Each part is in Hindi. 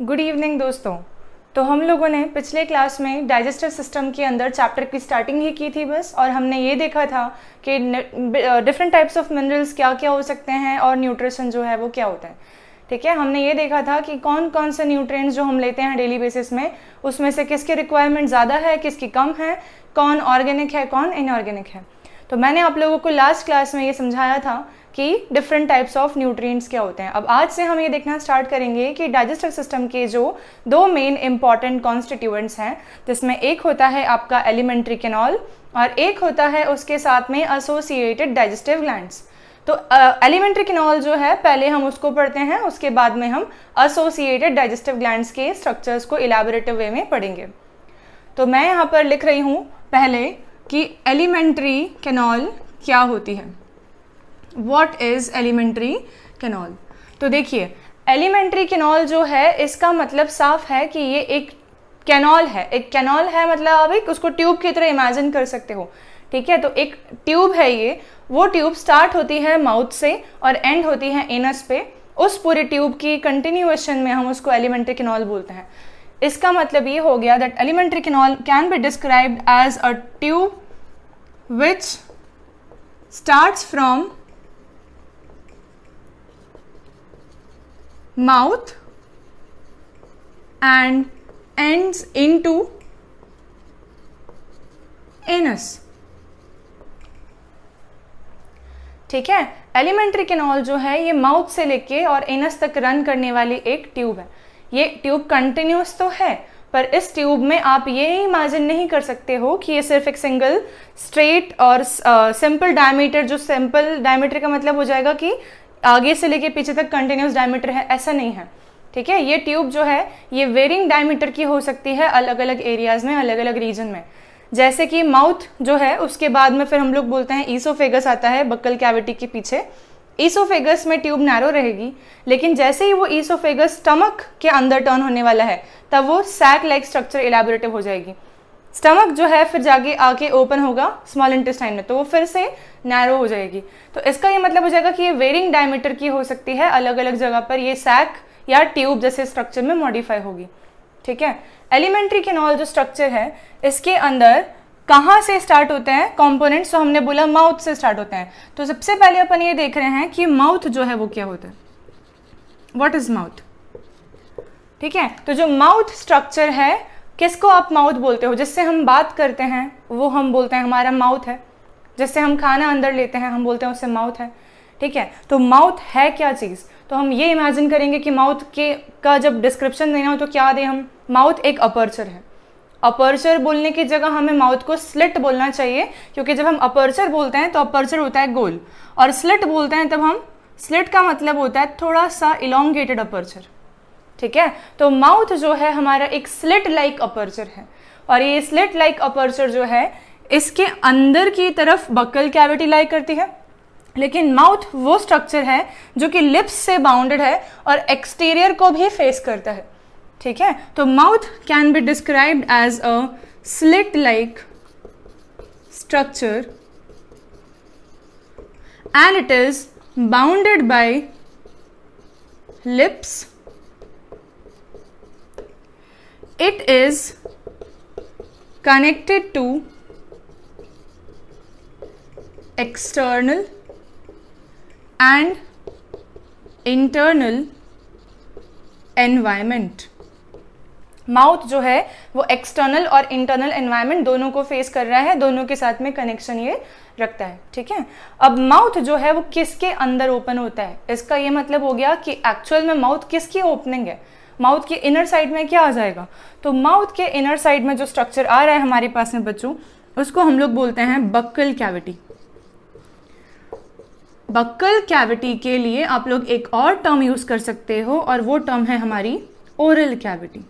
गुड इवनिंग दोस्तों। तो हम लोगों ने पिछले क्लास में डाइजेस्टिव सिस्टम के अंदर चैप्टर की स्टार्टिंग ही की थी बस, और हमने ये देखा था कि डिफरेंट टाइप्स ऑफ मिनरल्स क्या क्या हो सकते हैं और न्यूट्रिशन जो है वो क्या होता है। ठीक है, हमने ये देखा था कि कौन कौन से न्यूट्रिएंट्स जो हम लेते हैं डेली बेसिस में, उसमें से किसकी रिक्वायरमेंट ज़्यादा है, किसकी कम है, कौन ऑर्गेनिक है, कौन इनऑर्गेनिक है। तो मैंने आप लोगों को लास्ट क्लास में ये समझाया था कि डिफरेंट टाइप्स ऑफ न्यूट्रिएंट्स क्या होते हैं। अब आज से हम ये देखना स्टार्ट करेंगे कि डाइजेस्टिव सिस्टम के जो दो मेन इंपॉर्टेंट कॉन्स्टिट्यूएंट्स हैं, जिसमें एक होता है आपका एलिमेंट्री केनॉल और एक होता है उसके साथ में एसोसिएटेड डाइजेस्टिव ग्लैंड्स। तो एलिमेंट्री केनॉल जो है पहले हम उसको पढ़ते हैं, उसके बाद में हम एसोसिएटेड डाइजेस्टिव ग्लैंड्स के स्ट्रक्चर्स को इलैबोरेटिव वे में पढ़ेंगे। तो मैं यहाँ पर लिख रही हूँ पहले कि एलिमेंट्री केनॉल क्या होती है। What is elementary canal? तो देखिए, एलिमेंट्री केनॉल जो है इसका मतलब साफ है कि ये एक कैनॉल है। एक कैनॉल है मतलब आप एक उसको ट्यूब की तरह इमेजिन कर सकते हो। ठीक है, तो एक ट्यूब है ये, वो ट्यूब स्टार्ट होती है माउथ से और एंड होती है एनस पे। उस पूरे ट्यूब की कंटिन्यूएशन में हम उसको एलिमेंट्री केनॉल बोलते हैं। इसका मतलब ये हो गया that alimentary canal can be described as a tube which starts from mouth and ends into anus। ठीक है, एलिमेंट्री केनॉल जो है ये माउथ से लेके और एनस तक रन करने वाली एक ट्यूब है। ये ट्यूब कंटिन्यूस तो है, पर इस ट्यूब में आप ये इमेजिन नहीं कर सकते हो कि ये सिर्फ एक सिंगल स्ट्रेट और सिंपल डायमीटर, जो सिंपल डायमीटर का मतलब हो जाएगा कि आगे से लेके पीछे तक कंटिन्यूस डायमीटर है, ऐसा नहीं है। ठीक है, ये ट्यूब जो है ये वेरिंग डायमीटर की हो सकती है अलग अलग एरियाज में, अलग अलग रीजन में। जैसे कि माउथ जो है उसके बाद में फिर हम लोग बोलते हैं ईसोफेगस आता है बक्कल कैविटी के पीछे। ईसोफेगस में ट्यूब नैरो रहेगी, लेकिन जैसे ही वो ईसोफेगस स्टमक के अंदर टर्न होने वाला है तब वो सैक लाइक स्ट्रक्चर इलैबोरेटिव हो जाएगी। स्टमक जो है फिर जाके आके ओपन होगा स्मॉल इंटेस्टाइन में, तो वो फिर से नैरो हो जाएगी। तो इसका ये मतलब हो जाएगा कि ये वेरिंग डायमीटर की हो सकती है, अलग अलग जगह पर ये सैक या ट्यूब जैसे स्ट्रक्चर में मॉडिफाई होगी। ठीक है, एलिमेंट्री केनॉल जो स्ट्रक्चर है इसके अंदर कहाँ से स्टार्ट होते हैं कंपोनेंट्स, तो हमने बोला माउथ से स्टार्ट होते हैं। तो सबसे पहले अपन ये देख रहे हैं कि माउथ जो है वो क्या होता है, व्हाट इज माउथ। ठीक है, तो जो माउथ स्ट्रक्चर है, किसको आप माउथ बोलते हो, जिससे हम बात करते हैं वो हम बोलते हैं हमारा माउथ है। जिससे हम खाना अंदर लेते हैं हम बोलते हैं उससे माउथ है। ठीक है, तो माउथ है क्या चीज़, तो हम ये इमेजिन करेंगे कि माउथ के का जब डिस्क्रिप्शन देना हो तो क्या दें हम। माउथ एक अपर्चर है। अपर्चर बोलने की जगह हमें माउथ को स्लिट बोलना चाहिए, क्योंकि जब हम अपर्चर बोलते हैं तो अपर्चर होता है गोल, और स्लिट बोलते हैं तब हम स्लिट का मतलब होता है थोड़ा सा इलोंगेटेड अपर्चर। ठीक है, तो माउथ जो है हमारा एक स्लिट लाइक अपर्चर है, और ये स्लिट लाइक अपर्चर जो है इसके अंदर की तरफ बक्कल कैविटी लाई करती है। लेकिन माउथ वो स्ट्रक्चर है जो कि लिप्स से बाउंडेड है और एक्सटीरियर को भी फेस करता है। ठीक है, तो mouth can be described as a slit like structure and it is bounded by lips. It is connected to external and internal environment। Mouth जो है वो एक्सटर्नल और इंटरनल एनवायरनमेंट दोनों को फेस कर रहा है, दोनों के साथ में कनेक्शन ये रखता है। ठीक है, अब माउथ जो है वो किसके अंदर ओपन होता है, इसका ये मतलब हो गया कि एक्चुअल में माउथ किसकी ओपनिंग है। माउथ के इनर साइड में क्या आ जाएगा, तो माउथ के इनर साइड में जो स्ट्रक्चर आ रहा है हमारे पास में बच्चों, उसको हम लोग बोलते हैं बक्कल कैविटी। बक्कल कैविटी के लिए आप लोग एक और टर्म यूज कर सकते हो, और वो टर्म है हमारी ओरल कैविटी।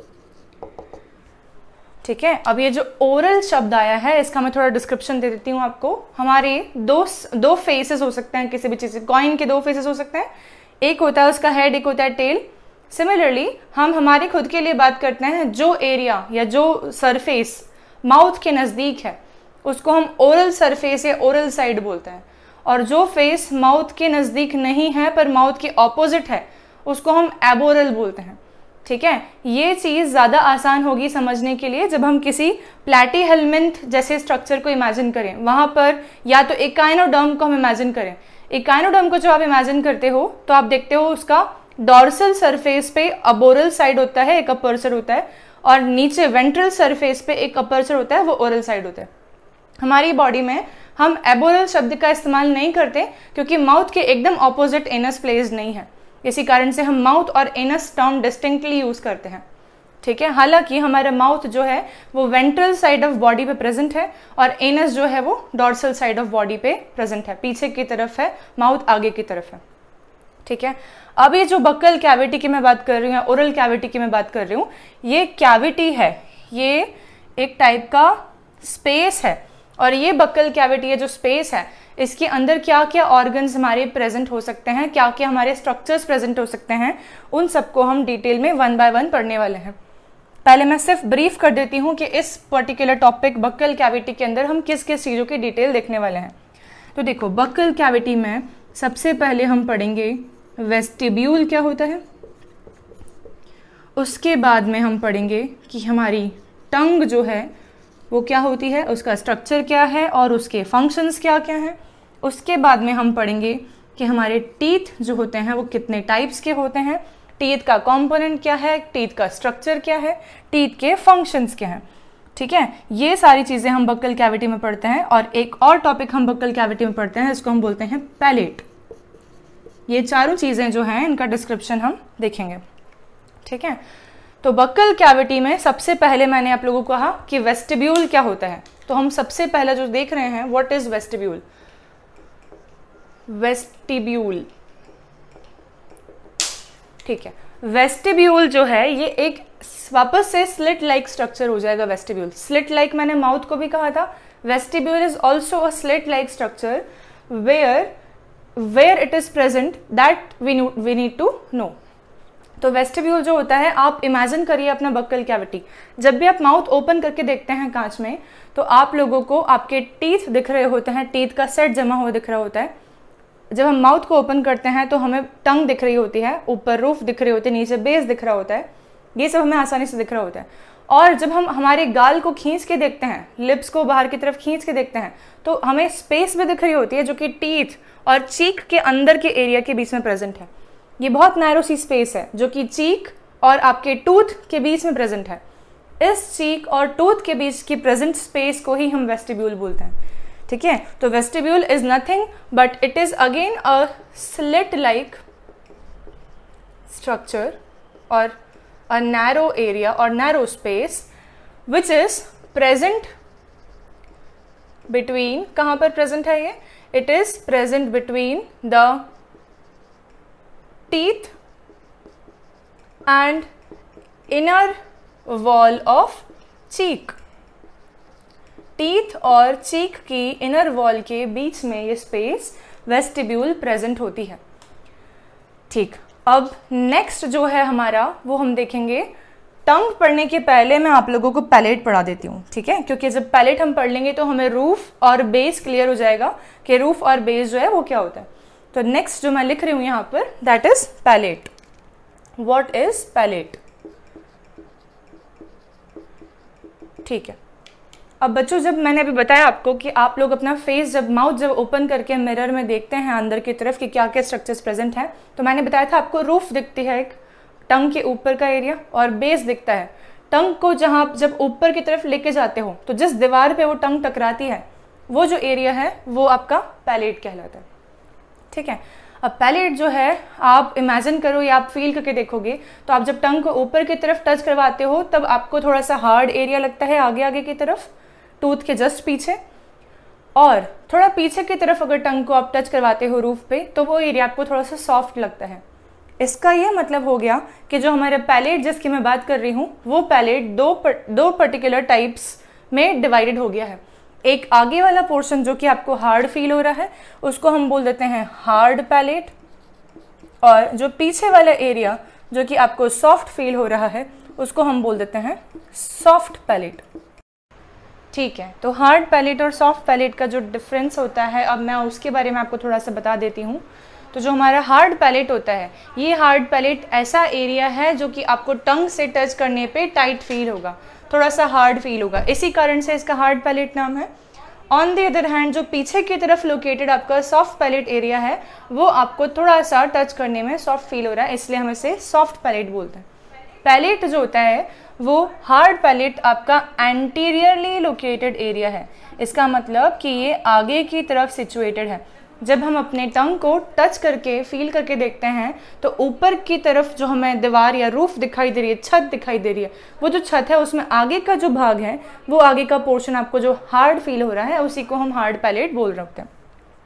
ठीक है, अब ये जो ओरल शब्द आया है इसका मैं थोड़ा डिस्क्रिप्शन दे देती हूँ आपको। हमारे दो फेसेस हो सकते हैं किसी भी चीज, कॉइन के दो फेसेस हो सकते हैं, एक होता है उसका हेड, एक होता है टेल। सिमिलरली हम हमारे खुद के लिए बात करते हैं, जो एरिया या जो सरफेस माउथ के नज़दीक है उसको हम ओरल सरफेस या ओरल साइड बोलते हैं, और जो फेस माउथ के नज़दीक नहीं है पर माउथ के ऑपोजिट है उसको हम एबोरल बोलते हैं। ठीक है, ये चीज़ ज़्यादा आसान होगी समझने के लिए जब हम किसी प्लैटीहेलमिंथ जैसे स्ट्रक्चर को इमेजिन करें। वहाँ पर या तो एकाइनोडर्म को हम इमेजिन करें। एकाइनोडर्म को जो आप इमेजिन करते हो तो आप देखते हो उसका डॉर्सल सरफेस पे अबोरल साइड होता है, एक अपर्चर होता है, और नीचे वेंट्रल सरफेस पे एक अपर्चर होता है, वो ओरल साइड होता है। हमारी बॉडी में हम एबोरल शब्द का इस्तेमाल नहीं करते क्योंकि माउथ के एकदम ऑपोजिट एनस प्लेस्ड नहीं है, इसी कारण से हम माउथ और एनस टर्म डिस्टिंक्टली यूज करते हैं। ठीक है, हालांकि हमारा माउथ जो है वो वेंट्रल साइड ऑफ बॉडी पे प्रेजेंट है और एनस जो है वो डॉर्सल साइड ऑफ बॉडी पे प्रेजेंट है, पीछे की तरफ है, माउथ आगे की तरफ है। ठीक है, अब ये जो बक्कल कैविटी की मैं बात कर रही हूँ या ओरल कैविटी की मैं बात कर रही हूँ, ये कैविटी है, ये एक टाइप का स्पेस है, और ये बक्कल कैविटी है जो स्पेस है, इसके अंदर क्या क्या ऑर्गन्स हमारे प्रेजेंट हो सकते हैं, क्या क्या हमारे स्ट्रक्चर्स प्रेजेंट हो सकते हैं, उन सबको हम डिटेल में 1 बाय 1 पढ़ने वाले हैं। पहले मैं सिर्फ ब्रीफ कर देती हूँ कि इस पर्टिकुलर टॉपिक बक्कल कैविटी के अंदर हम किस किस चीज़ों की डिटेल देखने वाले हैं। तो देखो, बक्कल कैविटी में सबसे पहले हम पढ़ेंगे वेस्टिब्यूल क्या होता है, उसके बाद में हम पढ़ेंगे कि हमारी टंग जो है वो क्या होती है, उसका स्ट्रक्चर क्या है और उसके फंक्शंस क्या क्या हैं। उसके बाद में हम पढ़ेंगे कि हमारे टीथ जो होते हैं वो कितने टाइप्स के होते हैं, टीथ का कंपोनेंट क्या है, टीथ का स्ट्रक्चर क्या है, टीथ के फंक्शंस क्या हैं। ठीक है, ये सारी चीज़ें हम बक्कल कैविटी में पढ़ते हैं। और एक और टॉपिक हम बक्कल कैविटी में पढ़ते हैं, इसको हम बोलते हैं पैलेट। ये चारों चीज़ें जो हैं इनका डिस्क्रिप्शन हम देखेंगे। ठीक है, तो बक्कल कैविटी में सबसे पहले मैंने आप लोगों को कहा कि वेस्टिब्यूल क्या होता है, तो हम सबसे पहले जो देख रहे हैं व्हाट इज वेस्टिब्यूल। वेस्टिब्यूल, ठीक है, वेस्टिब्यूल जो है ये एक वापस से स्लिट लाइक स्ट्रक्चर हो जाएगा। वेस्टिब्यूल स्लिट लाइक मैंने माउथ को भी कहा था, vestibule is also a slit like structure where it is present that we need to know. तो वेस्टिब्यूल जो होता है, आप इमेजिन करिए अपना बक्कल कैविटी, जब भी आप माउथ ओपन करके देखते हैं कांच में तो आप लोगों को आपके टीथ दिख रहे होते हैं, टीथ का सेट जमा हुआ दिख रहा होता है। जब हम माउथ को ओपन करते हैं तो हमें टंग दिख रही होती है, ऊपर रूफ दिख रही होती है, नीचे बेस दिख रहा होता है, ये सब हमें आसानी से दिख रहा होता है। और जब हम हमारे गाल को खींच के देखते हैं, लिप्स को बाहर की तरफ खींच के देखते हैं, तो हमें स्पेस भी दिख रही होती है जो कि टीथ और चीक के अंदर के एरिया के बीच में प्रेजेंट है। ये बहुत नैरो सी स्पेस है जो कि चीक और आपके टूथ के बीच में प्रेजेंट है। इस चीक और टूथ के बीच की प्रेजेंट स्पेस को ही हम वेस्टिब्यूल बोलते हैं। ठीक है, तो vestibule is nothing but it is again a slit like structure और अ नैरो एरिया और narrow space which is present between, कहाँ पर प्रेजेंट है ये, it is present between the teeth and inner wall of cheek। Teeth और चीक की इनर वॉल के बीच में ये स्पेस वेस्टिब्यूल प्रेजेंट होती है। ठीक, अब नेक्स्ट जो है हमारा वो हम देखेंगे। टंग पढ़ने के पहले मैं आप लोगों को पैलेट पढ़ा देती हूँ, ठीक है, क्योंकि जब पैलेट हम पढ़ लेंगे तो हमें रूफ और बेस क्लियर हो जाएगा कि रूफ और बेस जो है वो क्या होता है। तो नेक्स्ट जो मैं लिख रही हूं यहां पर, that is palate. What is palate. ठीक है, अब बच्चों जब मैंने अभी बताया आपको कि आप लोग अपना फेस जब माउथ जब ओपन करके मिरर में देखते हैं अंदर की तरफ कि क्या क्या स्ट्रक्चर्स प्रेजेंट हैं, तो मैंने बताया था आपको रूफ दिखती है एक, टंग के ऊपर का एरिया, और बेस दिखता है। टंग को जहां आप जब ऊपर की तरफ लेके जाते हो तो जिस दीवार पे वो टंग टकराती है वो जो एरिया है वो आपका पैलेट कहलाता है। ठीक है, अब पैलेट जो है आप इमेजिन करो या आप फील करके देखोगे तो आप जब टंग को ऊपर की तरफ टच करवाते हो तब आपको थोड़ा सा हार्ड एरिया लगता है आगे आगे की तरफ, टूथ के जस्ट पीछे, और थोड़ा पीछे की तरफ अगर टंग को आप टच करवाते हो रूफ पे तो वो एरिया आपको थोड़ा सा सॉफ्ट लगता है। इसका यह मतलब हो गया कि जो हमारे पैलेट जिसकी मैं बात कर रही हूँ वो पैलेट दो पर्टिकुलर टाइप्स में डिवाइडेड हो गया है। एक आगे वाला पोर्शन जो कि आपको हार्ड फील हो रहा है उसको हम बोल देते हैं हार्ड पैलेट, और जो पीछे वाला एरिया जो कि आपको सॉफ्ट फील हो रहा है उसको हम बोल देते हैं सॉफ्ट पैलेट। ठीक है, तो हार्ड पैलेट और सॉफ्ट पैलेट का जो डिफरेंस होता है अब मैं उसके बारे में आपको थोड़ा सा बता देती हूँ। तो जो हमारा हार्ड पैलेट होता है, ये हार्ड पैलेट ऐसा एरिया है जो कि आपको टंग से टच करने पे टाइट फील होगा, थोड़ा सा हार्ड फील होगा, इसी कारण से इसका हार्ड पैलेट नाम है। ऑन द अदर हैंड जो पीछे की तरफ लोकेटेड आपका सॉफ्ट पैलेट एरिया है, वो आपको थोड़ा सा टच करने में सॉफ्ट फील हो रहा है, इसलिए हम इसे सॉफ्ट पैलेट बोलते हैं। पैलेट जो होता है वो हार्ड पैलेट आपका एंटीरियरली लोकेटेड एरिया है, इसका मतलब कि ये आगे की तरफ सिचुएटेड है। जब हम अपने टंग को टच करके फील करके देखते हैं तो ऊपर की तरफ जो हमें दीवार या रूफ दिखाई दे रही है, छत दिखाई दे रही है, वो जो छत है उसमें आगे का जो भाग है, वो आगे का पोर्शन आपको जो हार्ड फील हो रहा है, उसी को हम हार्ड पैलेट बोल रहे हैं।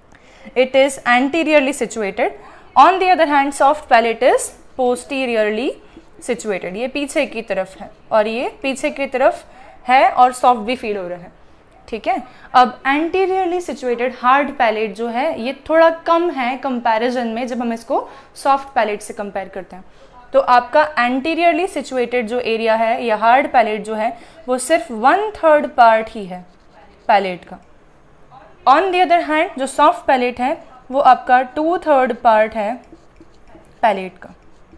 It is anteriorly situated. On the other hand soft palate is posteriorly situated, ये पीछे की तरफ है और ये पीछे की तरफ है और सॉफ्ट भी फील हो रहा है, ठीक है। अब एंटीरियरली सिचुएटेड हार्ड पैलेट जो है ये थोड़ा कम है कंपैरिजन में जब हम इसको सॉफ्ट पैलेट से कंपेयर करते हैं। तो आपका एंटीरियरली सिचुएटेड जो एरिया है या हार्ड पैलेट जो है वो सिर्फ 1/3 पार्ट ही है पैलेट का। ऑन द अदर हैंड जो सॉफ्ट पैलेट है वो आपका 2/3 पार्ट है पैलेट का,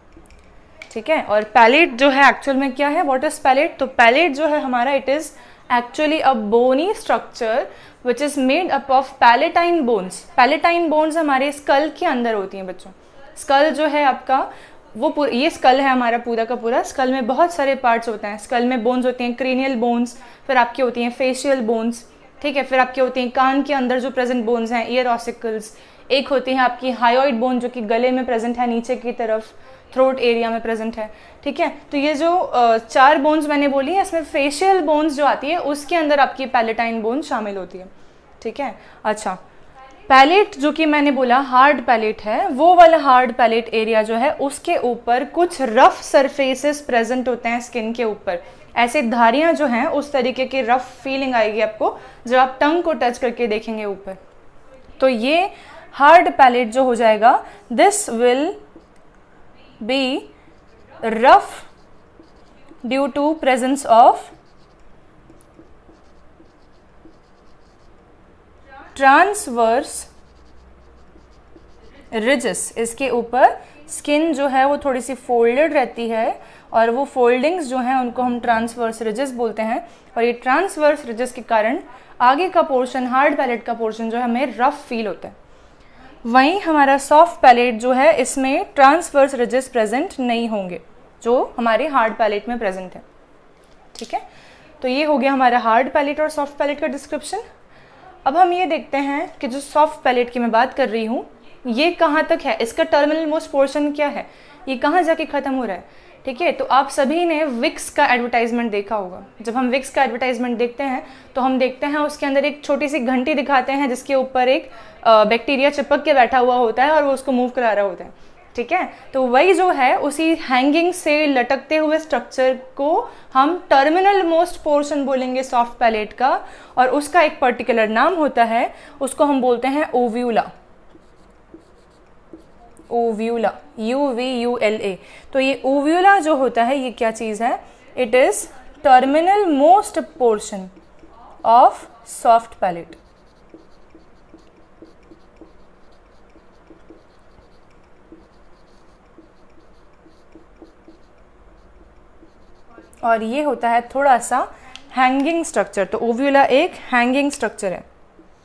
ठीक है। और पैलेट जो है एक्चुअल में क्या है, व्हाट इज पैलेट? तो पैलेट जो है हमारा, it is actually a bony structure which is made up of palatine bones. Palatine bones हमारे स्कल के अंदर होती हैं बच्चों। स्कल जो है आपका वो ये स्कल है हमारा पूरा का पूरा। स्कल में बहुत सारे पार्ट्स होते हैं। स्कल में बोन्स होती हैं, क्रेनियल बोन्स, फिर आपकी होती हैं फेशियल बोन्स, ठीक है। फिर आपकी होती हैं कान के अंदर जो प्रेजेंट बोन्स हैं, ईयर ऑसिकल्स। एक होती है आपकी हायोइड बोन जो कि गले में प्रेजेंट है, नीचे की तरफ थ्रोट एरिया में प्रेजेंट है, ठीक है। तो ये जो 4 बोन्स मैंने बोली है, इसमें फेशियल बोन्स जो आती है उसके अंदर आपकी पैलेटाइन बोन शामिल होती है, ठीक है। अच्छा, पैलेट जो कि मैंने बोला हार्ड पैलेट है, वो वाला हार्ड पैलेट एरिया जो है उसके ऊपर कुछ रफ सरफेसेस प्रेजेंट होते हैं स्किन के ऊपर। ऐसे धारियां जो हैं उस तरीके की रफ फीलिंग आएगी आपको जब आप टंग को टच करके देखेंगे ऊपर। तो ये हार्ड पैलेट जो हो जाएगा, this will be rough due to presence of transverse ridges। इसके ऊपर स्किन जो है वो थोड़ी सी फोल्डेड रहती है और वो फोल्डिंग्स जो हैं उनको हम ट्रांसवर्स रिजेस बोलते हैं। और ये ट्रांसवर्स रिजेस के कारण आगे का पोर्शन, हार्ड पैलेट का पोर्शन जो है हमें रफ फील होता है। वहीं हमारा सॉफ्ट पैलेट जो है इसमें ट्रांसवर्स रिजेस प्रेजेंट नहीं होंगे जो हमारे हार्ड पैलेट में प्रेजेंट है, ठीक है। तो ये हो गया हमारा हार्ड पैलेट और सॉफ्ट पैलेट का डिस्क्रिप्शन। अब हम ये देखते हैं कि जो सॉफ्ट पैलेट की मैं बात कर रही हूँ ये कहाँ तक है, इसका टर्मिनल मोस्ट पोर्शन क्या है, ये कहाँ जाके ख़त्म हो रहा है, ठीक है। तो आप सभी ने विक्स का एडवर्टाइजमेंट देखा होगा। जब हम विक्स का एडवर्टाइजमेंट देखते हैं तो हम देखते हैं उसके अंदर एक छोटी सी घंटी दिखाते हैं जिसके ऊपर एक बैक्टीरिया चिपक के बैठा हुआ होता है और वो उसको मूव करा रहा होता है, ठीक है। तो वही जो है उसी हैंगिंग से लटकते हुए स्ट्रक्चर को हम टर्मिनल मोस्ट पोर्शन बोलेंगे सॉफ्ट पैलेट का, और उसका एक पर्टिकुलर नाम होता है, उसको हम बोलते हैं ओव्यूला। ओव्यूला, UVULA। तो ये ओव्यूला जो होता है ये क्या चीज़ है, it is terminal most portion of soft palate. और ये होता है थोड़ा सा हैंगिंग स्ट्रक्चर। तो ओव्यूला एक हैंगिंग स्ट्रक्चर है,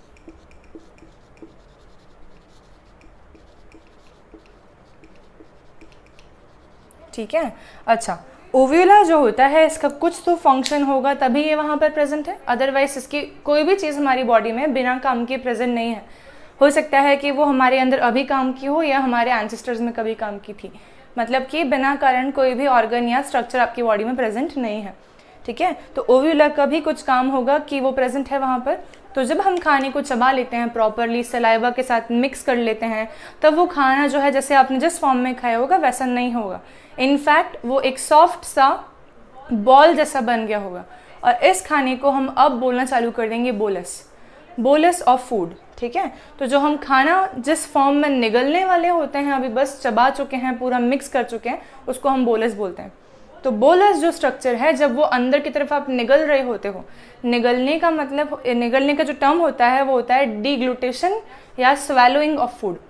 ठीक है। अच्छा, ओव्यूला जो होता है इसका कुछ तो फंक्शन होगा तभी ये वहाँ पर प्रेजेंट है, अदरवाइज इसकी कोई भी चीज़ हमारी बॉडी में बिना काम के प्रेजेंट नहीं है। हो सकता है कि वो हमारे अंदर अभी काम की हो या हमारे एंसेस्टर्स में कभी काम की थी, मतलब कि बिना कारण कोई भी ऑर्गन या स्ट्रक्चर आपकी बॉडी में प्रेजेंट नहीं है, ठीक है। तो ओव्यूला का भी कुछ काम होगा कि वो प्रेजेंट है वहाँ पर। तो जब हम खाने को चबा लेते हैं प्रॉपरली, सलाइवा के साथ मिक्स कर लेते हैं, तब वो खाना जो है जैसे आपने जिस फॉर्म में खाया होगा वैसा नहीं होगा। इनफैक्ट वो एक सॉफ्ट सा बॉल जैसा बन गया होगा। और इस खाने को हम अब बोलना चालू कर देंगे बोलस, बोलस ऑफ फूड, ठीक है। तो जो हम खाना जिस फॉर्म में निगलने वाले होते हैं, अभी बस चबा चुके हैं, पूरा मिक्स कर चुके हैं, उसको हम बोलस बोलते हैं। तो बोलस जो स्ट्रक्चर है, जब वो अंदर की तरफ आप निगल रहे होते हो, निगलने का मतलब, निगलने का जो टर्म होता है वो होता है डीग्लूटेशन या स्वेलोइंग ऑफ फूड।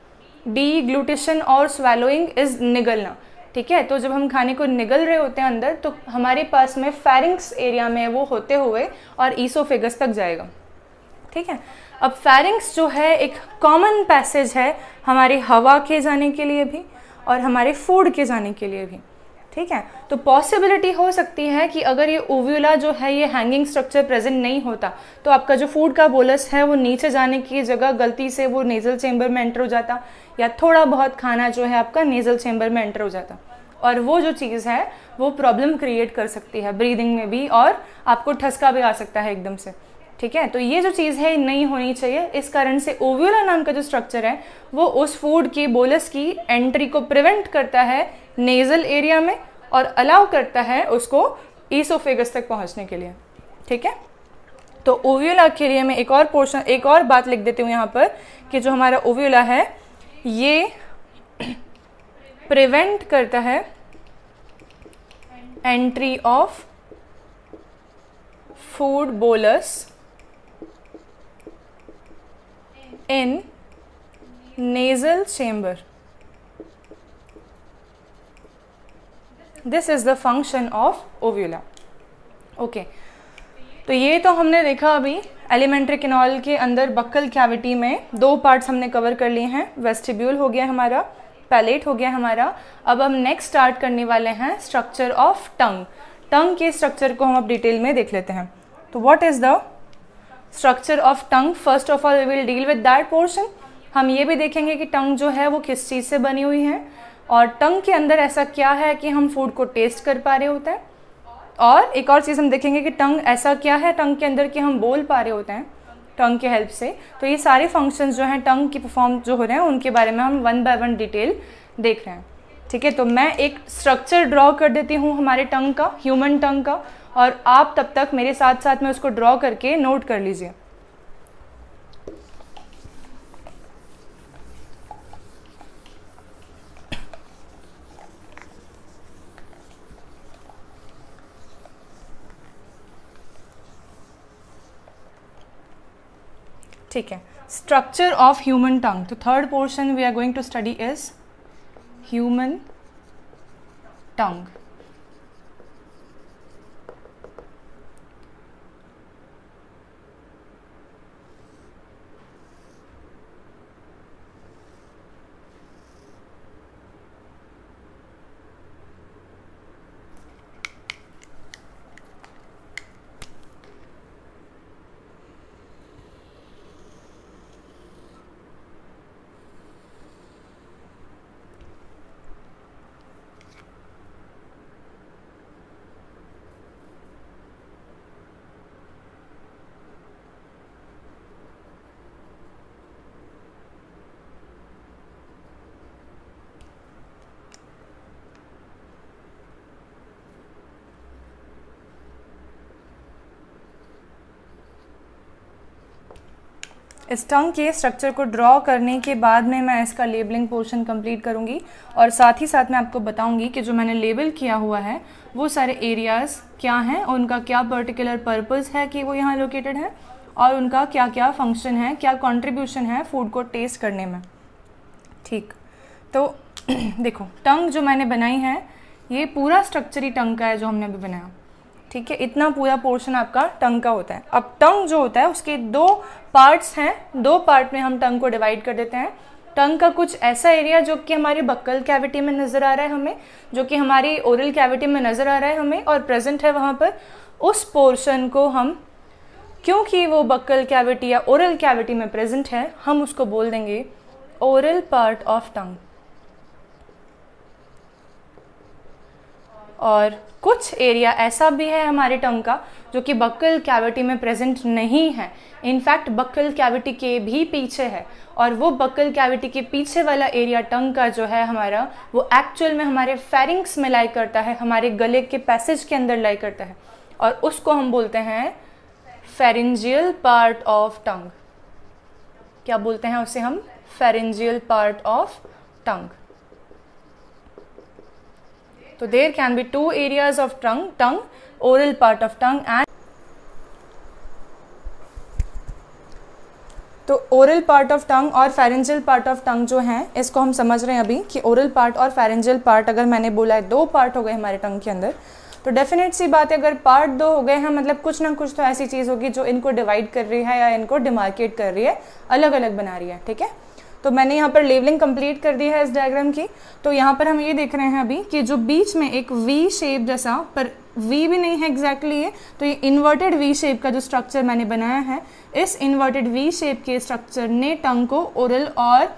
डीग्लूटेशन और स्वेलोइंग इज निगलना, ठीक है। तो जब हम खाने को निगल रहे होते हैं अंदर, तो हमारे पास में फेरिंक्स एरिया में वो होते हुए और ईसोफेगस तक जाएगा, ठीक है। अब फेरिंक्स जो है एक कॉमन पैसेज है हमारी हवा के जाने के लिए भी और हमारे फूड के जाने के लिए भी, ठीक है। तो पॉसिबिलिटी हो सकती है कि अगर ये ओव्यूला जो है ये हैंगिंग स्ट्रक्चर प्रेजेंट नहीं होता, तो आपका जो फूड का बोलस है वो नीचे जाने की जगह गलती से वो नेजल चेम्बर में एंटर हो जाता, या थोड़ा बहुत खाना जो है आपका नेजल चेम्बर में एंटर हो जाता, और वो जो चीज़ है वो प्रॉब्लम क्रिएट कर सकती है ब्रीदिंग में भी, और आपको ठसका भी आ सकता है एकदम से, ठीक है। तो ये जो चीज़ है नहीं होनी चाहिए। इस कारण से ओव्यूला नाम का जो स्ट्रक्चर है वो उस फूड की बोलस की एंट्री को प्रिवेंट करता है नेजल एरिया में और अलाउ करता है उसको ईसोफेगस तक पहुंचने के लिए, ठीक है। तो ओव्यूला के लिए मैं एक और पोर्शन, एक और बात लिख देती हूँ यहाँ पर कि जो हमारा ओव्यूला है ये प्रिवेंट करता है entry of food bolus in nasal chamber. This is the function of uvula, okay. तो ये तो हमने देखा अभी एलिमेंट्री कैनाल के अंदर बक्कल कैविटी में दो पार्ट्स हमने कवर कर लिए हैं, वेस्टिब्यूल हो गया हमारा, पैलेट हो गया हमारा। अब हम नेक्स्ट स्टार्ट करने वाले हैं स्ट्रक्चर ऑफ टंग। टंग के स्ट्रक्चर को हम अब डिटेल में देख लेते हैं। तो what is the structure of tongue? First of all we will deal with that portion. हम ये भी देखेंगे कि टंग जो है वो किस चीज़ से बनी हुई है, और टंग के अंदर ऐसा क्या है कि हम फूड को टेस्ट कर पा रहे होते हैं, और एक और चीज़ हम देखेंगे कि टंग ऐसा क्या है टंग के अंदर कि हम बोल पा रहे होते हैं टंग के हेल्प से। तो ये सारे फंक्शंस जो हैं टंग की परफॉर्म जो हो रहे हैं उनके बारे में हम वन बाय वन डिटेल देख रहे हैं, ठीक है। तो मैं एक स्ट्रक्चर ड्रॉ कर देती हूँ हमारे टंग का, ह्यूमन टंग का, और आप तब तक मेरे साथ साथ में उसको ड्रॉ करके नोट कर लीजिए। ठीक है, स्ट्रक्चर ऑफ ह्यूमन टंग। तो third portion we are going to study is human tongue. इस टंग के स्ट्रक्चर को ड्रॉ करने के बाद में मैं इसका लेबलिंग पोर्शन कंप्लीट करूंगी, और साथ ही साथ मैं आपको बताऊंगी कि जो मैंने लेबल किया हुआ है वो सारे एरियाज़ क्या हैं, उनका क्या पर्टिकुलर पर्पस है कि वो यहाँ लोकेटेड है, और उनका क्या क्या फंक्शन है, क्या कंट्रीब्यूशन है फूड को टेस्ट करने में, ठीक। तो देखो टंग जो मैंने बनाई है ये पूरा स्ट्रक्चर ही टंग का है जो हमने अभी बनाया, ठीक है। इतना पूरा पोर्शन आपका टंग का होता है। अब टंग जो होता है उसके दो पार्ट्स हैं, दो पार्ट में हम टंग को डिवाइड कर देते हैं। टंग का कुछ ऐसा एरिया जो कि हमारी बक्कल कैविटी में नज़र आ रहा है हमें, जो कि हमारी ओरल कैविटी में नज़र आ रहा है हमें और प्रेजेंट है वहाँ पर, उस पोर्शन को हम, क्योंकि वो बक्कल कैविटी या ओरल कैविटी में प्रेजेंट है, हम उसको बोल देंगे ओरल पार्ट ऑफ टंग। और कुछ एरिया ऐसा भी है हमारे टंग का जो कि बक्कल कैविटी में प्रेजेंट नहीं है, इनफैक्ट बक्कल कैविटी के भी पीछे है, और वो बक्कल कैविटी के पीछे वाला एरिया टंग का जो है हमारा, वो एक्चुअल में हमारे फेरिंग्स में लाई करता है, हमारे गले के पैसेज के अंदर लाई करता है, और उसको हम बोलते हैं फेरिंजियल पार्ट ऑफ टंग। क्या बोलते हैं उसे हम? Pharyngeal part of tongue. So there can be two areas of tongue, oral part of tongue and तो ओरल पार्ट ऑफ टंग और फेरेंजियल पार्ट ऑफ टंग जो है इसको हम समझ रहे हैं अभी कि ओरल पार्ट और फेरेंजियल पार्ट, अगर मैंने बोला है 2 पार्ट हो गए हमारे टंग के अंदर, तो डेफिनेट सी बात है अगर पार्ट 2 हो गए हैं मतलब कुछ ना कुछ तो ऐसी चीज़ होगी जो इनको डिवाइड कर रही है या इनको डिमार्केट कर रही है, अलग अलग बना रही है। ठीक है, तो मैंने यहाँ पर लेवलिंग कंप्लीट कर दी है इस डायग्राम की। तो यहाँ पर हम ये देख रहे हैं अभी कि जो बीच में एक वी शेप जैसा, पर वी भी नहीं है एग्जैक्टली ये, तो ये इन्वर्टेड वी शेप का जो स्ट्रक्चर मैंने बनाया है, इस इन्वर्टेड वी शेप के स्ट्रक्चर ने टंग को ओरल और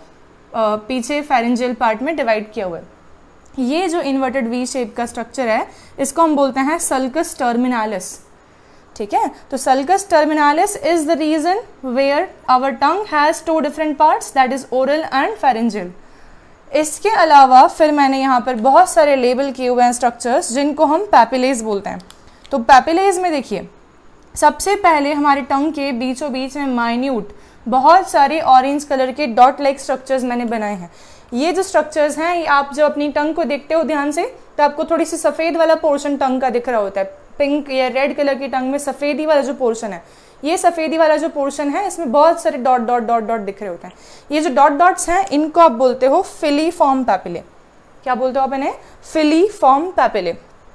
पीछे फेरेंजियल पार्ट में डिवाइड किया हुआ है। ये जो इन्वर्टेड वी शेप का स्ट्रक्चर है इसको हम बोलते हैं सल्कस टर्मिनालिस। ठीक है, तो sulcus terminalis is the region where our tongue has 2 different parts, that is oral and pharyngeal. इसके अलावा फिर मैंने यहाँ पर बहुत सारे लेबल किए हुए हैं स्ट्रक्चर्स जिनको हम पैपिलेज बोलते हैं। तो पैपिलेज में देखिए सबसे पहले हमारे टंग के बीचों बीच में माइन्यूट बहुत सारे ऑरेंज कलर के डॉट लाइक स्ट्रक्चर्स मैंने बनाए हैं। ये जो स्ट्रक्चर्स हैं ये आप जो अपनी टंग को देखते हो ध्यान से तो आपको थोड़ी सी सफ़ेद वाला पोर्शन टंग का दिख रहा होता है। पिंक या रेड कलर की टंग में सफ़ेदी वाला जो पोर्शन है, ये सफ़ेदी वाला जो पोर्शन है इसमें बहुत सारे डॉट डॉट डॉट डॉट दिख रहे होते हैं। ये जो डॉट डॉट्स हैं इनको आप बोलते हो फिलीफॉर्म पैपिले। क्या बोलते हो आप इन्हें? Filiform papillae.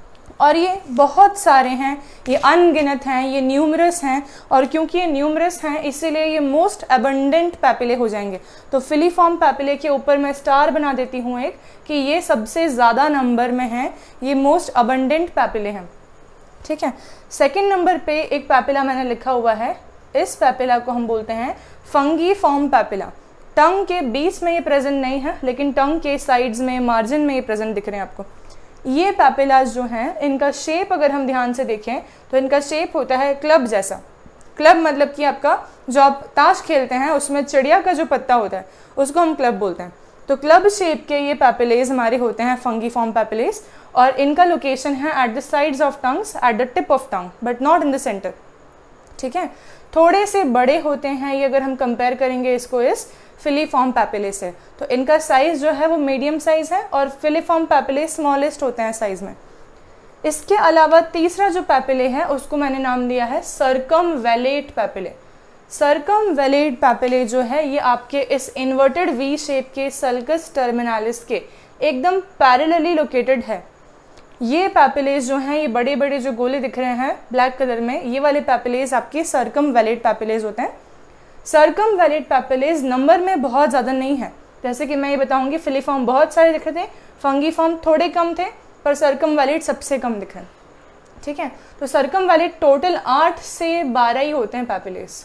और ये बहुत सारे हैं, ये अनगिनत हैं, ये न्यूमरस हैं, और क्योंकि ये न्यूमरस हैं इसीलिए ये मोस्ट अबंडेंट पैपिले हो जाएंगे। तो फिलीफॉर्म पैपिले के ऊपर मैं स्टार बना देती हूँ एक कि ये सबसे ज़्यादा नंबर में है, ये मोस्ट अबंडेंट पैपिले हैं। ठीक है, सेकंड नंबर पे एक पैपिला मैंने लिखा हुआ है, इस पैपिला को हम बोलते हैं फंगीफॉर्म पैपिला। टंग के बीच में ये प्रेजेंट नहीं है लेकिन टंग के साइड्स में, मार्जिन में ये प्रेजेंट दिख रहे हैं आपको। ये पैपिलाज जो हैं इनका शेप अगर हम ध्यान से देखें तो इनका शेप होता है क्लब जैसा। क्लब मतलब कि आपका जो आप ताश खेलते हैं उसमें चिड़िया का जो पत्ता होता है उसको हम क्लब बोलते हैं। तो क्लब शेप के ये पैपिलेज हमारे होते हैं फंगीफॉर्म पैपिलेज, और इनका लोकेशन है at the sides of tongues, at the tip of tongue, but not in the centre. ठीक है, थोड़े से बड़े होते हैं ये अगर हम कंपेयर करेंगे इसको इस फिलीफॉर्म पैपिले से, तो इनका साइज जो है वो मीडियम साइज है और फिलीफॉर्म पैपिले स्मॉलेस्ट होते हैं साइज में। इसके अलावा तीसरा जो पैपिले है उसको मैंने नाम दिया है सर्कमवेलेट पैपिले। सर्कमवेलेट पैपिले जो है ये आपके इस इन्वर्टेड वी शेप के सल्कस टर्मिनालिस के एकदम पैरेलली लोकेटेड है। ये पैपिलेज जो हैं, ये बड़े बड़े जो गोले दिख रहे हैं ब्लैक कलर में, ये वाले पैपिलेज आपके सर्कमवेलेट पैपिलेज होते हैं। सर्कमवेलेट पैपिलेज नंबर में बहुत ज़्यादा नहीं है, जैसे कि मैं ये बताऊंगी फिलीफॉर्म बहुत सारे दिख रहे थे, फंगीफॉर्म थोड़े कम थे, पर सर्कमवेलेट सबसे कम दिख रहे हैं। ठीक है, तो सर्कमवेलेट टोटल 8 से 12 ही होते हैं पैपिलेज।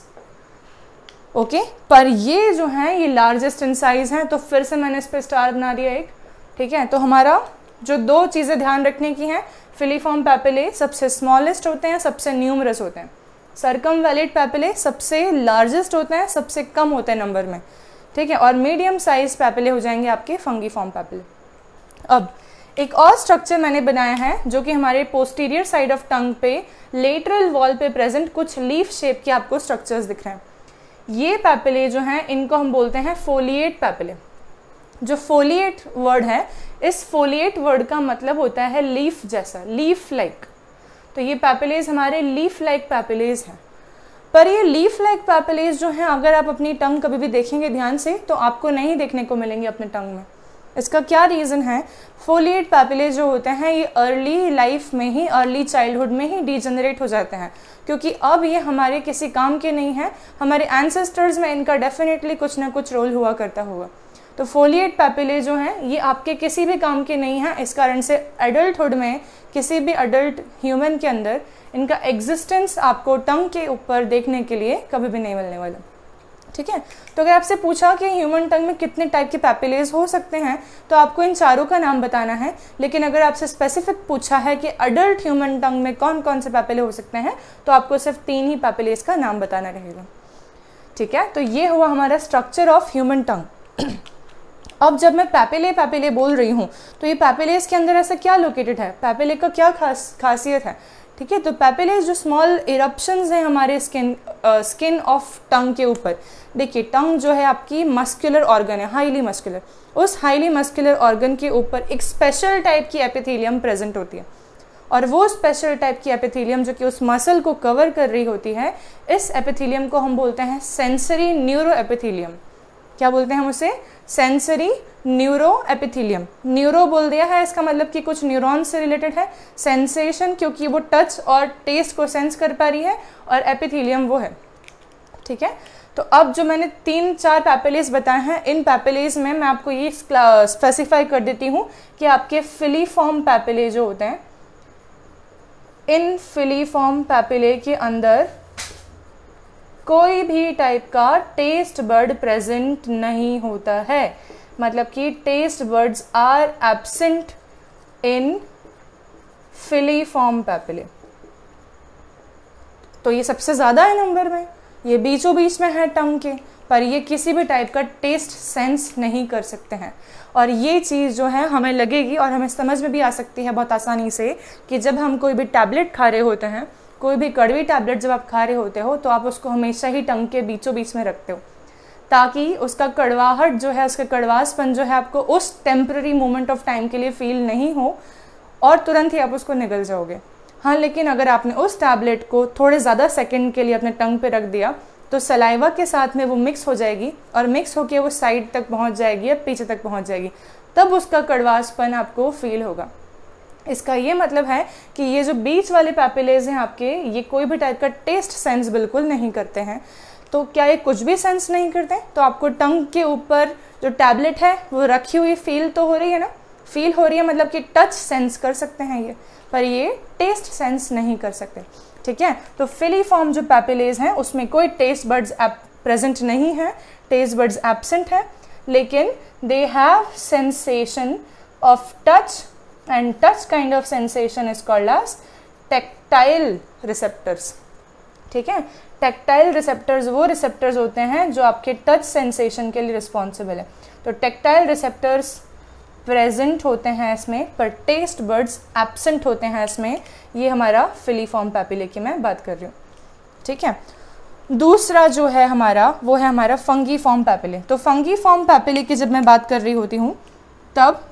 ओके, पर ये जो हैं ये लार्जेस्ट इन साइज हैं, तो फिर से मैंने इस पर स्टार बना दिया एक। ठीक है, तो हमारा जो 2 चीज़ें ध्यान रखने की हैं, फिलीफॉर्म पैपिले सबसे स्मॉलेस्ट होते हैं, सबसे न्यूमरस होते हैं। सर्कमवेलेट पैपिले सबसे लार्जेस्ट होते हैं, सबसे कम होते हैं नंबर में। ठीक है, और मीडियम साइज पैपिले हो जाएंगे आपके फंगीफॉर्म पैपिले। अब एक और स्ट्रक्चर मैंने बनाया है जो कि हमारे पोस्टीरियर साइड ऑफ टंग पे लेटरल वॉल पे प्रेजेंट कुछ लीफ शेप के आपको स्ट्रक्चर्स दिख रहे हैं। ये पैपिले जो हैं इनको हम बोलते हैं फोलिएट पैपिले। जो फोलिएट वर्ड है, इस फोलिएट वर्ड का मतलब होता है लीफ जैसा, लीफ लाइक। तो ये पैपिलेज हमारे लीफ लाइक पैपिलेज हैं। पर ये लीफ लाइक पैपिलेज जो हैं अगर आप अपनी टंग कभी भी देखेंगे ध्यान से तो आपको नहीं देखने को मिलेंगे अपने टंग में। इसका क्या रीज़न है? फोलिएट पैपिलेज जो होते हैं ये अर्ली लाइफ में ही, अर्ली चाइल्डहुड में ही डिजेनरेट हो जाते हैं, क्योंकि अब ये हमारे किसी काम के नहीं हैं। हमारे एंसेस्टर्स में इनका डेफिनेटली कुछ ना कुछ रोल हुआ करता होगा। तो फोलिएट पैपिले जो हैं ये आपके किसी भी काम के नहीं हैं। इस कारण से एडल्टहुड में किसी भी एडल्ट ह्यूमन के अंदर इनका एग्जिस्टेंस आपको टंग के ऊपर देखने के लिए कभी भी नहीं मिलने वाला। ठीक है, तो अगर आपसे पूछा कि ह्यूमन टंग में कितने टाइप के पैपिलेज हो सकते हैं तो आपको इन चारों का नाम बताना है। लेकिन अगर आपसे स्पेसिफिक पूछा है कि अडल्ट ह्यूमन टंग में कौन कौन से पैपिले हो सकते हैं तो आपको सिर्फ 3 ही पैपिलेज का नाम बताना रहेगा। ठीक है, तो ये हुआ हमारा स्ट्रक्चर ऑफ ह्यूमन टंग। अब जब मैं पैपिले बोल रही हूँ तो ये पैपिलेज के अंदर ऐसा क्या लोकेटेड है, पैपिले का क्या खासियत है? ठीक है, तो पैपिलेज जो स्मॉल इरप्शंस हैं हमारे स्किन ऑफ टंग के ऊपर। देखिए, टंग जो है आपकी मस्कुलर ऑर्गन है, हाईली मस्कुलर। उस हाईली मस्कुलर ऑर्गन के ऊपर एक स्पेशल टाइप की एपिथेलियम प्रेजेंट होती है। और वो स्पेशल टाइप की एपिथेलियम जो कि उस मसल को कवर कर रही होती है, इस एपिथेलियम को हम बोलते हैं सेंसरी न्यूरो एपिथेलियम। क्या बोलते हैं हम उसे? Sensory neuro epithelium. न्यूरो बोल दिया है, इसका मतलब कि कुछ न्यूरॉन से रिलेटेड है। सेंसेशन क्योंकि वो टच और टेस्ट को सेंस कर पा रही है, और एपिथेलियम वो है। ठीक है, तो अब जो मैंने 3-4 पैपिलेज बताए हैं, इन पैपिलेज में मैं आपको ये स्पेसिफाई कर देती हूँ कि आपके फिलीफॉर्म पैपिले जो होते हैं, इन फिलीफॉर्म पैपिले के अंदर कोई भी टाइप का टेस्ट बर्ड प्रेजेंट नहीं होता है। मतलब कि test buds are absent in filiform papillae. तो ये सबसे ज़्यादा है नंबर में, ये बीचों बीच में है टंग के, पर ये किसी भी टाइप का टेस्ट सेंस नहीं कर सकते हैं। और ये चीज़ जो है हमें लगेगी और हमें समझ में भी आ सकती है बहुत आसानी से कि जब हम कोई भी टैबलेट खा रहे होते हैं, कोई भी कड़वी टैबलेट जब आप खा रहे होते हो, तो आप उसको हमेशा ही टंग के बीचों बीच में रखते हो, ताकि उसका कड़वाहट जो है, उसका कड़वासपन जो है आपको उस टेम्पररी मोमेंट ऑफ टाइम के लिए फील नहीं हो और तुरंत ही आप उसको निगल जाओगे। हाँ, लेकिन अगर आपने उस टैबलेट को थोड़े ज़्यादा सेकंड के लिए अपने टंग पे रख दिया, तो सलाइवा के साथ में वो मिक्स हो जाएगी और मिक्स होके वो साइड तक पहुंच जाएगी या पीछे तक पहुंच जाएगी, तब उसका कड़वासपन आपको फील होगा। इसका ये मतलब है कि ये जो बीच वाले पैपिलेज हैं आपके, ये कोई भी टाइप का टेस्ट सेंस बिल्कुल नहीं करते हैं। तो क्या ये कुछ भी सेंस नहीं करते? तो आपको टंग के ऊपर जो टैबलेट है वो रखी हुई फील तो हो रही है ना, फील हो रही है, मतलब कि टच सेंस कर सकते हैं ये, पर ये टेस्ट सेंस नहीं कर सकते। ठीक है, तो फिलीफॉर्म जो पैपिलेज हैं उसमें कोई टेस्ट बर्ड्स प्रेजेंट नहीं है, टेस्ट बर्ड्स एब्सेंट है, लेकिन they have sensation of touch, and touch kind of sensation is called as tactile receptors. ठीक है, टेक्टाइल रिसेप्टर्स वो रिसेप्टर्स होते हैं जो आपके टच सेंसेशन के लिए रिस्पॉन्सिबल है। तो टेक्टाइल रिसेप्टर्स प्रेजेंट होते हैं इसमें, पर टेस्ट बर्ड्स एब्सेंट होते हैं इसमें। ये हमारा फिलीफॉर्म पैपिले की मैं बात कर रही हूँ। ठीक है, दूसरा जो है हमारा, वो है हमारा फंगीफॉर्म पैपिले। तो फंगीफॉर्म पैपिले की जब मैं बात कर रही होती हूँ, तब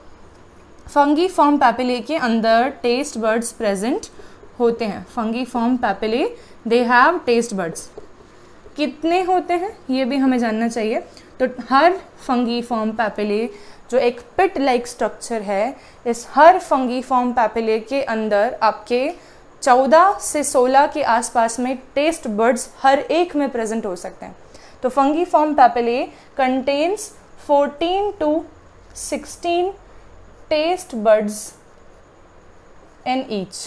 फंगीफॉर्म पैपिले के अंदर टेस्ट बर्ड्स प्रेजेंट होते हैं। Fungiform papillae they have taste buds. कितने होते हैं ये भी हमें जानना चाहिए। तो हर फंगीफॉर्म पैपिले जो एक पिट लाइक स्ट्रक्चर है, इस हर फंगीफॉर्म पैपिले के अंदर आपके 14 से 16 के आसपास में टेस्ट बर्ड्स हर एक में प्रेजेंट हो सकते हैं। तो fungiform papillae contains 14 to 16 taste buds in each.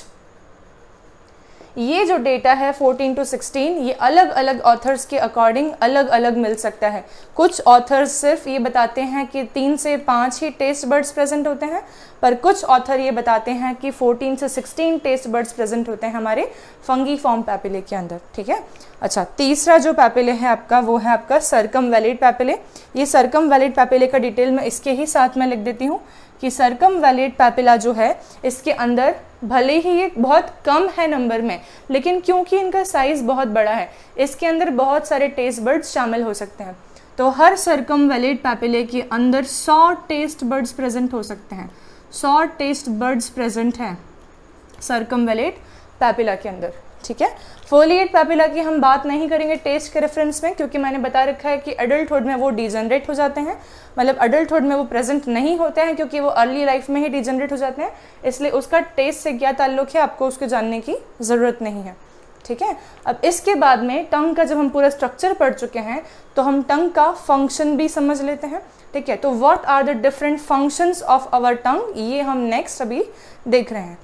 ये जो डेटा है 14 to 16, ये अलग अलग ऑथर्स के अकॉर्डिंग अलग अलग मिल सकता है। कुछ ऑथर्स सिर्फ ये बताते हैं कि 3 से 5 ही टेस्ट बर्ड्स प्रेजेंट होते हैं, पर कुछ ऑथर ये बताते हैं कि 14 से 16 टेस्ट बर्ड्स प्रेजेंट होते हैं हमारे फंगीफॉर्म पैपिले के अंदर। ठीक है, अच्छा, तीसरा जो पैपिले है आपका, वो है आपका सर्कमवैलिड पैपिले। ये सर्कमवैलिड पैपिले का डिटेल मैं इसके ही साथ में लिख देती हूँ कि सर्कमवैलिड पैपिला जो है, इसके अंदर भले ही ये बहुत कम है नंबर में, लेकिन क्योंकि इनका साइज बहुत बड़ा है, इसके अंदर बहुत सारे टेस्ट बर्ड्स शामिल हो सकते हैं। तो हर सर्कमवैलिड पैपिले के अंदर 100 टेस्ट बर्ड्स प्रेजेंट हो सकते हैं। 100 टेस्ट बर्ड्स प्रेजेंट हैं सर्कमवैलिड पैपिला के अंदर। ठीक है, फोलिएट पैपिला की हम बात नहीं करेंगे टेस्ट के रेफरेंस में, क्योंकि मैंने बता रखा है कि एडल्टहुड में वो डिजेनरेट हो जाते हैं, मतलब एडल्टहुड में वो प्रेजेंट नहीं होते हैं, क्योंकि वो अर्ली लाइफ में ही डिजेनरेट हो जाते हैं, इसलिए उसका टेस्ट से क्या ताल्लुक है आपको उसको जानने की ज़रूरत नहीं है। ठीक है, अब इसके बाद में टंग का जब हम पूरा स्ट्रक्चर पढ़ चुके हैं, तो हम टंग का फंक्शन भी समझ लेते हैं। ठीक है, तो what are the different functions of our tongue, ये हम नेक्स्ट अभी देख रहे हैं।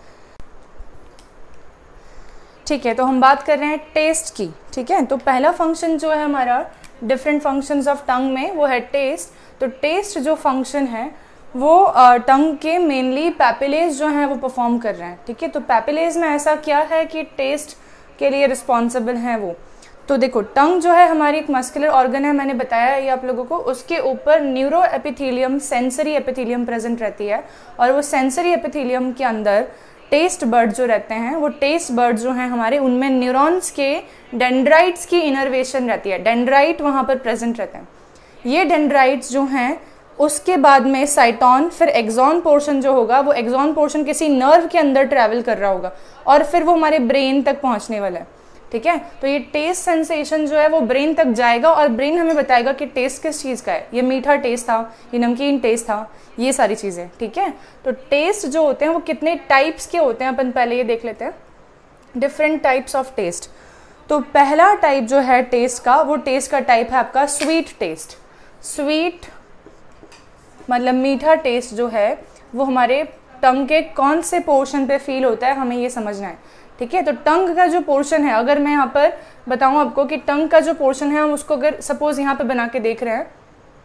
ठीक है, तो हम बात कर रहे हैं टेस्ट की। ठीक है, तो पहला फंक्शन जो है हमारा डिफरेंट फंक्शंस ऑफ टंग में, वो है टेस्ट। तो टेस्ट जो फंक्शन है वो टंग के मेनली पैपिलेज जो हैं वो परफॉर्म कर रहे हैं। ठीक है, तो पैपिलेज में ऐसा क्या है कि टेस्ट के लिए रिस्पॉन्सिबल हैं वो। तो देखो, टंग जो है हमारी एक मस्कुलर ऑर्गन है, मैंने बताया ये आप लोगों को। उसके ऊपर neuro epithelium, sensory epithelium present रहती है, और वो सेंसरी एपिथेलियम के अंदर टेस्ट बर्ड जो रहते हैं, वो टेस्ट बर्ड जो हैं हमारे, उनमें न्यूरॉन्स के डेंड्राइट्स की इनर्वेशन रहती है। डेंड्राइट वहाँ पर प्रेजेंट रहते हैं। ये डेंड्राइट्स जो हैं उसके बाद में साइटॉन, फिर एक्सॉन पोर्शन जो होगा वो एक्सॉन पोर्शन किसी नर्व के अंदर ट्रैवल कर रहा होगा और फिर वो हमारे ब्रेन तक पहुंचने वाला है। ठीक है, तो ये टेस्ट सेंसेशन जो है वो ब्रेन तक जाएगा और ब्रेन हमें बताएगा कि टेस्ट किस चीज़ का है, ये मीठा टेस्ट था, ये नमकीन टेस्ट था, ये सारी चीज़ें। ठीक है, तो टेस्ट जो होते हैं वो कितने टाइप्स के होते हैं अपन पहले ये देख लेते हैं, डिफरेंट टाइप्स ऑफ टेस्ट। तो पहला टाइप जो है टेस्ट का, वो टेस्ट का टाइप है आपका स्वीट टेस्ट। स्वीट मतलब मीठा टेस्ट जो है वो हमारे टंग के कौन से पोर्शन पे फील होता है, हमें ये समझना है। ठीक है, तो टंग का जो पोर्शन है, अगर मैं यहाँ पर बताऊँ आपको कि टंग का जो पोर्शन है, हम उसको अगर सपोज यहाँ पे बना के देख रहे हैं,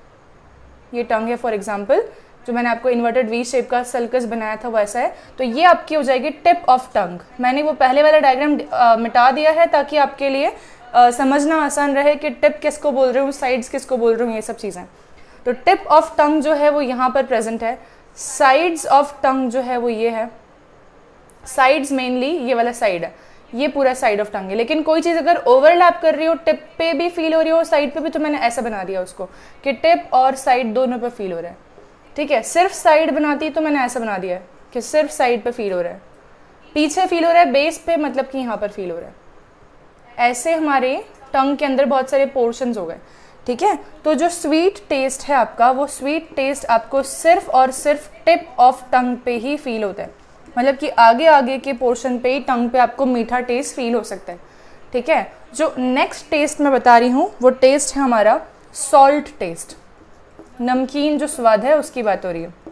ये टंग है फॉर एग्जाम्पल, जो मैंने आपको इन्वर्टेड वी शेप का सर्कस बनाया था वैसा है, तो ये आपकी हो जाएगी टिप ऑफ टंग। मैंने वो पहले वाला डायग्राम मिटा दिया है ताकि आपके लिए समझना आसान रहे कि टिप किसको बोल रहे हूँ, साइड्स किसको बोल रही हूँ, ये सब चीज़ें। तो टिप ऑफ टंग जो है वो यहाँ पर प्रेजेंट है। साइड्स ऑफ टंग जो है वो ये है, साइड्स मेनली ये वाला साइड है, ये पूरा साइड ऑफ टंग है। लेकिन कोई चीज़ अगर ओवरलैप कर रही हो, टिप पे भी फील हो रही हो, साइड पे भी, तो मैंने ऐसा बना दिया उसको कि टिप और साइड दोनों पे फील हो रहा है। ठीक है, सिर्फ साइड बनाती तो मैंने ऐसा बना दिया है कि सिर्फ साइड पे फील हो रहा है, पीछे फील हो रहा है, बेस पे मतलब कि यहाँ पर फील हो रहा है। ऐसे हमारे टंग के अंदर बहुत सारे पोर्शंस हो गए। ठीक है, तो जो स्वीट टेस्ट है आपका, वो स्वीट टेस्ट आपको सिर्फ और सिर्फ टिप ऑफ टंग पे ही फील होता है, मतलब कि आगे आगे के पोर्शन पे ही टंग पे आपको मीठा टेस्ट फील हो सकता है। ठीक है, जो नेक्स्ट टेस्ट मैं बता रही हूँ वो टेस्ट है हमारा सॉल्ट टेस्ट। नमकीन जो स्वाद है उसकी बात हो रही है।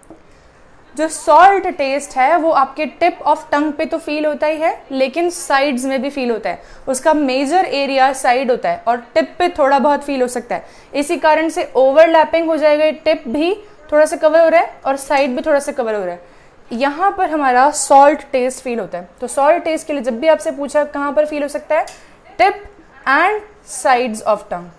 जो सॉल्ट टेस्ट है वो आपके टिप ऑफ टंग पे तो फील होता ही है, लेकिन साइड्स में भी फील होता है। उसका मेजर एरिया साइड होता है और टिप पे थोड़ा बहुत फील हो सकता है। इसी कारण से ओवरलैपिंग हो जाएगा, टिप भी थोड़ा सा कवर हो रहा है और साइड भी थोड़ा सा कवर हो रहा है। यहाँ पर हमारा सॉल्ट टेस्ट फील होता है। तो सॉल्ट टेस्ट के लिए जब भी आपसे पूछा कहाँ पर फील हो सकता है, tip and sides of tongue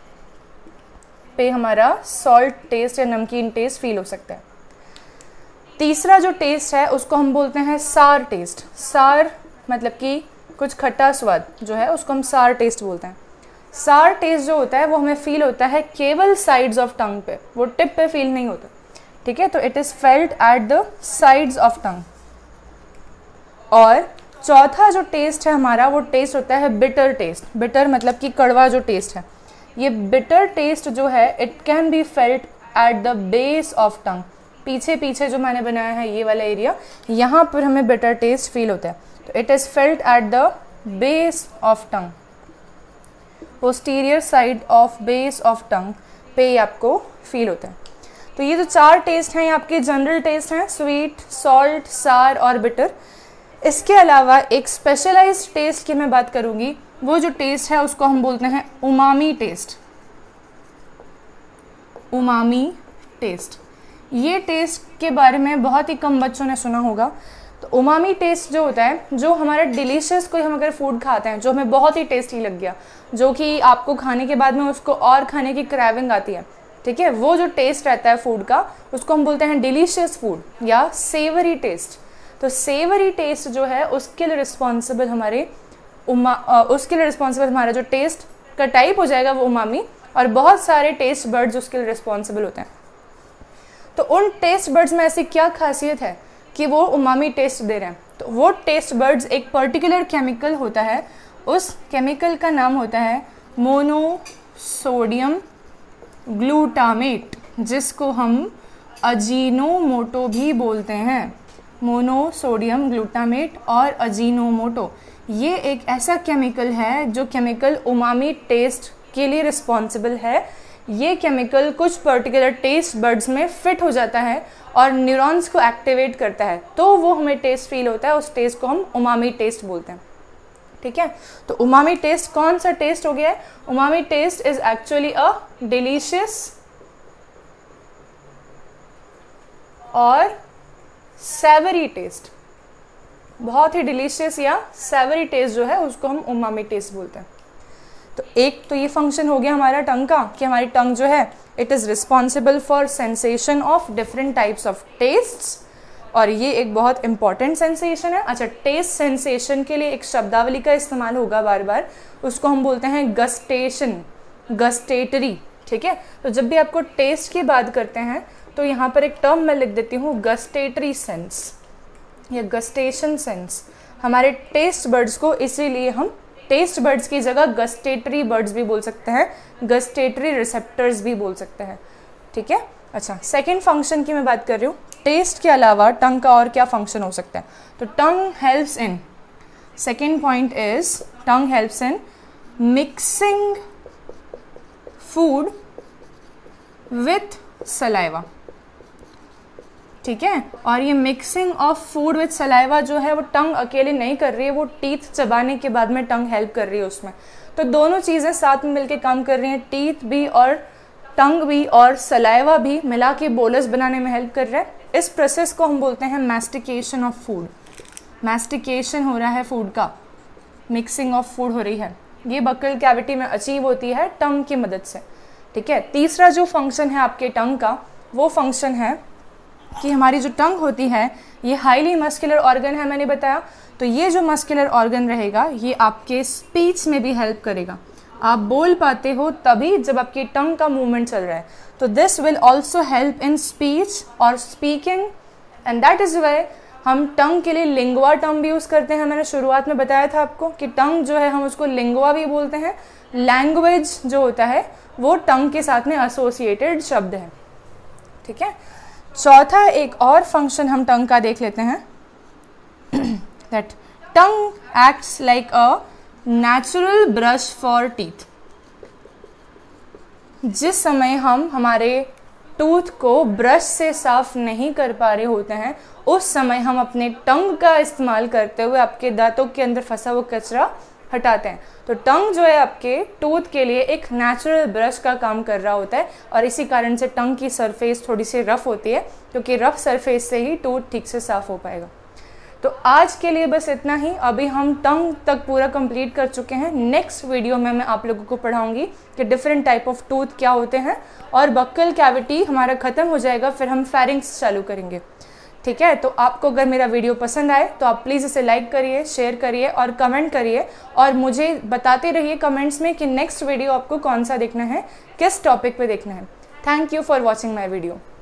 पे हमारा सॉल्ट टेस्ट या नमकीन टेस्ट फील हो सकता है। तीसरा जो टेस्ट है उसको हम बोलते हैं सार टेस्ट। सार मतलब कि कुछ खट्टा स्वाद जो है उसको हम सार टेस्ट बोलते हैं। सार टेस्ट जो होता है वो हमें फील होता है केवल साइड्स ऑफ टंग पे, वो टिप पे फील नहीं होता। ठीक है, तो it is felt at the sides of tongue. और चौथा जो टेस्ट है हमारा, वो टेस्ट होता है बिटर टेस्ट। बिटर मतलब कि कड़वा जो टेस्ट है, ये बिटर टेस्ट जो है it can be felt at the base of tongue. पीछे पीछे जो मैंने बनाया है ये वाला एरिया, यहाँ पर हमें बिटर टेस्ट फील होता है। तो it is felt at the base of tongue, posterior side of base of tongue पे आपको फील होता है। तो ये जो चार टेस्ट हैं ये आपके जनरल टेस्ट हैं, स्वीट, सॉल्ट, सार और बिटर। इसके अलावा एक स्पेशलाइज्ड टेस्ट की मैं बात करूंगी, वो जो टेस्ट है उसको हम बोलते हैं उमामी टेस्ट। उमामी टेस्ट, ये टेस्ट के बारे में बहुत ही कम बच्चों ने सुना होगा। तो उमामी टेस्ट जो होता है, जो हमारा डिलीशियस कोई हम अगर फूड खाते हैं जो हमें बहुत ही टेस्टी लग गया, जो कि आपको खाने के बाद में उसको और खाने की क्रेविंग आती है, ठीक है, वो जो टेस्ट रहता है फूड का उसको हम बोलते हैं डिलीशियस फूड या सेवरी टेस्ट। तो सेवरी टेस्ट जो है उसके लिए रिस्पॉन्सिबल हमारा जो टेस्ट का टाइप हो जाएगा वो उमामी, और बहुत सारे टेस्ट बर्ड्स उसके लिए रिस्पॉन्सिबल होते हैं। तो उन टेस्ट बर्ड्स में ऐसी क्या खासियत है कि वो उमामी टेस्ट दे रहे हैं? तो वो टेस्ट बर्ड्स एक पर्टिकुलर केमिकल होता है, उस केमिकल का नाम होता है मोनोसोडियम ग्लूटामेट, जिसको हम अजीनोमोटो भी बोलते हैं। मोनोसोडियम ग्लूटामेट और अजीनोमोटो, ये एक ऐसा केमिकल है जो केमिकल उमामी टेस्ट के लिए रिस्पॉन्सिबल है। ये केमिकल कुछ पर्टिकुलर टेस्ट बर्ड्स में फिट हो जाता है और न्यूरॉन्स को एक्टिवेट करता है, तो वो हमें टेस्ट फील होता है, उस टेस्ट को हम उमामी टेस्ट बोलते हैं। ठीक है, तो उमामी टेस्ट कौन सा टेस्ट हो गया है? Umami taste is actually a delicious और सेवरी टेस्ट। बहुत ही डिलीशियस या सेवरी टेस्ट जो है उसको हम उमामी टेस्ट बोलते हैं। तो एक तो ये फंक्शन हो गया हमारा टंग का कि हमारी टंग जो है it is responsible for sensation of different types of tastes, और ये एक बहुत इंपॉर्टेंट सेंसेशन है। अच्छा, टेस्ट सेंसेशन के लिए एक शब्दावली का इस्तेमाल होगा बार बार, उसको हम बोलते हैं गस्टेशन, गस्टेटरी। ठीक है, तो जब भी आपको टेस्ट की बात करते हैं तो यहाँ पर एक टर्म मैं लिख देती हूँ, गस्टेटरी सेंस या गस्टेशन सेंस। हमारे टेस्ट बर्ड्स को इसीलिए हम टेस्ट बर्ड्स की जगह गस्टेटरी बर्ड्स भी बोल सकते हैं, गस्टेटरी रिसेप्टर्स भी बोल सकते हैं, ठीक है। अच्छा, सेकेंड फंक्शन की मैं बात कर रही हूँ, टेस्ट के अलावा टंग का और क्या फंक्शन हो सकता है। तो tongue helps in, second point is tongue helps in mixing food with saliva, ठीक है। और ये mixing of food with saliva जो है वो टंग अकेले नहीं कर रही है, वो टीथ चबाने के बाद में टंग हेल्प कर रही है उसमें। तो दोनों चीज़ें साथ में मिलके काम कर रही हैं, टीथ भी और टंग भी और सलाइवा भी मिला के बोलस बनाने में हेल्प कर रहा है। इस प्रोसेस को हम बोलते हैं मैस्टिकेशन ऑफ फूड। मैस्टिकेशन हो रहा है फूड का, मिक्सिंग ऑफ फूड हो रही है, ये बक्कल कैविटी में अचीव होती है टंग की मदद से, ठीक है। तीसरा जो फंक्शन है आपके टंग का, वो फंक्शन है कि हमारी जो टंग होती है ये हाईली मस्कुलर ऑर्गन है, मैंने बताया। तो ये जो मस्कुलर ऑर्गन रहेगा ये आपके स्पीच में भी हेल्प करेगा। आप बोल पाते हो तभी जब आपकी टंग का मूवमेंट चल रहा है। तो this will also help in speech और speaking, and that is why हम टंग के लिए लिंगुआ टर्म भी यूज़ करते हैं। मैंने शुरुआत में बताया था आपको कि टंग जो है हम उसको लिंगुआ भी बोलते हैं। लैंग्वेज जो होता है वो टंग के साथ में एसोसिएटेड शब्द है, ठीक है। चौथा एक और फंक्शन हम टंग का देख लेते हैं, that tongue acts like a natural brush for teeth. जिस समय हम हमारे टूथ को ब्रश से साफ नहीं कर पा रहे होते हैं, उस समय हम अपने टंग का इस्तेमाल करते हुए आपके दांतों के अंदर फंसा हुआ कचरा हटाते हैं। तो टंग जो है आपके टूथ के लिए एक नेचुरल ब्रश का काम कर रहा होता है, और इसी कारण से टंग की सरफेस थोड़ी सी रफ होती है, क्योंकि रफ सरफेस से ही टूथ ठीक से साफ हो पाएगा। तो आज के लिए बस इतना ही। अभी हम टंग तक पूरा कंप्लीट कर चुके हैं। नेक्स्ट वीडियो में मैं आप लोगों को पढ़ाऊंगी कि डिफरेंट टाइप ऑफ टूथ क्या होते हैं, और बक्कल कैविटी हमारा ख़त्म हो जाएगा, फिर हम फेरिंग्स चालू करेंगे, ठीक है। तो आपको अगर मेरा वीडियो पसंद आए तो आप प्लीज़ इसे लाइक करिए, शेयर करिए और कमेंट करिए, और मुझे बताते रहिए कमेंट्स में कि नेक्स्ट वीडियो आपको कौन सा देखना है, किस टॉपिक पे देखना है। Thank you for watching my video.